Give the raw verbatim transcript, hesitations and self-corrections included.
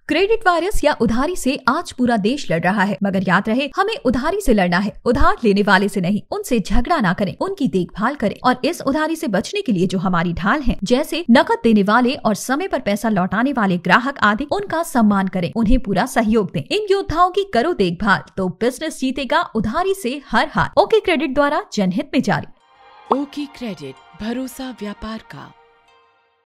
Credit virus या उधारी से आज पूरा देश लड़ रहा है, मगर याद रहे हमें उधारी से लड़ना है, उधार लेने वाले से नहीं। उनसे झगड़ा ना करें, उनकी देखभाल करें और इस उधारी से बचने के लिए जो हमारी ढाल है, जैसे नकद देने वाले और समय पर पैसा लौटाने वाले ग्राहक आदि, उनका सम्मान करें, उन्हें पूरा सहयोग दें। इन योद्धाओं की करो देखभाल तो बिजनेस जीतेगा उधारी से हर हाल। ओके क्रेडिट द्वारा जनहित में जारी। ओके क्रेडिट, भरोसा व्यापार का।